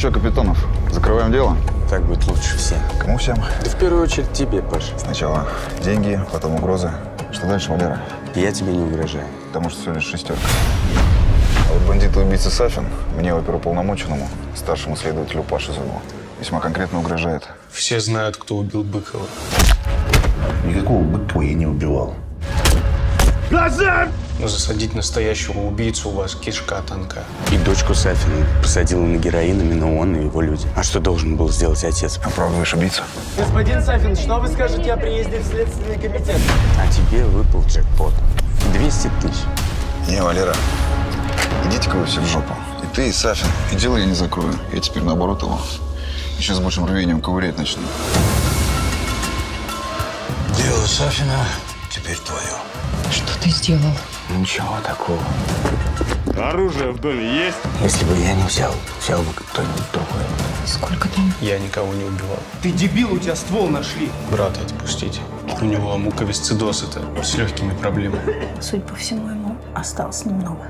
что, Капитонов, закрываем дело? Так будет лучше всем. Кому всем? Да в первую очередь тебе, Паш. Сначала деньги, потом угрозы. Что дальше, Валера? Я тебе не угрожаю. Потому что всего лишь шестерка. А вот бандит-убийца Сафин мне, оперуполномоченному, старшему следователю Паше Зубу, весьма конкретно угрожает. Все знают, кто убил Быкова. Никакого Быкова я не убивал. Но засадить настоящего убийцу у вас кишка тонка. И дочку Сафина посадил на героин именно он и его люди. А что должен был сделать отец? Оправдываешь убийцу? Господин Сафин, что вы скажете о приезде в Следственный комитет? А тебе выпал джекпот. 200 тысяч. Не, Валера, идите-ка вы все в жопу. И ты, и Сафин. И дело я не закрою. Я теперь, наоборот, его еще с большим рвением ковырять начну. Дело Сафина теперь твое. Что ты сделал? Ничего такого. Оружие в доме есть? Если бы я не взял, взял бы кто-нибудь другой. Сколько там? Я никого не убивал. Ты дебил, у тебя ствол нашли. Брата отпустите. У него муковисцидоз, это с легкими проблемами. Судя по всему, ему осталось немного.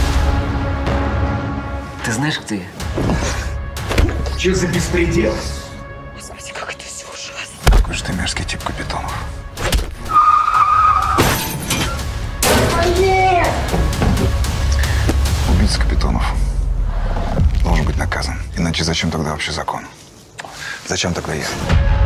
Ты знаешь, кто я? Че за беспредел? Господи, как это все ужасно. Какой же ты мерзкий тип, Капитонов. Убийца Капитонов должен быть наказан. Иначе зачем тогда вообще закон? Зачем тогда я?